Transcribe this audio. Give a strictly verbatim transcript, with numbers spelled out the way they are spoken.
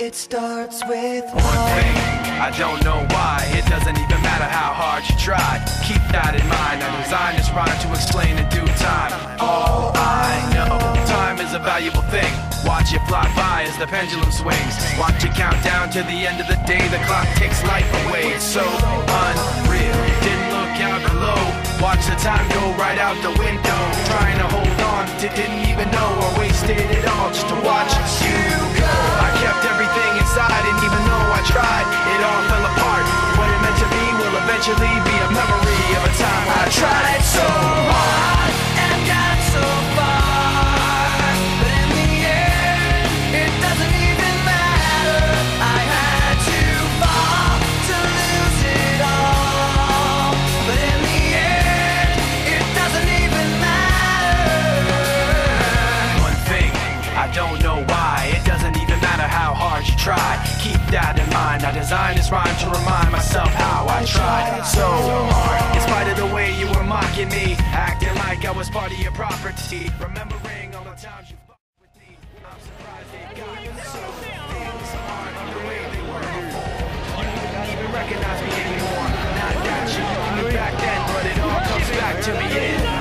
It starts with one thing, I don't know why. It doesn't even matter how hard you try. Keep that in mind. I designed this rhyme to explain in due time. All I know, time is a valuable thing. Watch it fly by as the pendulum swings. Watch it count down to the end of the day. The clock takes life away. It's so unreal. Didn't look out below. Watch the time go right out the window. Trying to hold on to didn't even know I wasted it all just to watch you go. I kept everything inside, and even though I tried, it all fell apart. What it meant to be will eventually be a memory of a time I tried so hard and got so far, but in the end, it doesn't even matter. I had to fall to lose it all, but in the end, it doesn't even matter. One thing, I don't know why. It doesn't even matter how hard you try. Keep that in mind. I designed this rhyme to remind myself how I tried so hard. In spite of the way you were mocking me, acting like I was part of your property, remembering all the times you fucked with me. I'm surprised they got so things aren't the way they were before. You don't even recognize me anymore. Not that you knew me back then, but it all comes back to me in